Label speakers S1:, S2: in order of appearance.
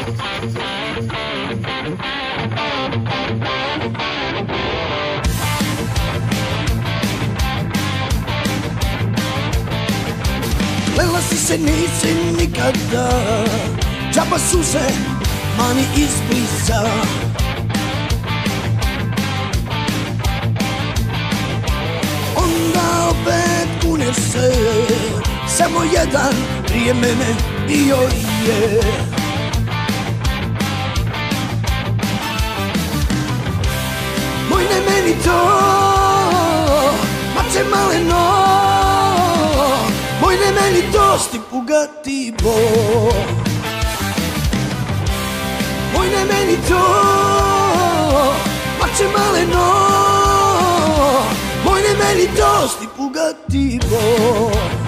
S1: Lela si se nisi nikada, džaba su se mani izbliza. Onda opet kuneš se, samo jedan prije mene bio je. Moj ne meni to, mače maleno, moj ne meni to, sti pugati bo. Moj ne meni to, mače maleno, moj ne meni to, sti pugati bo.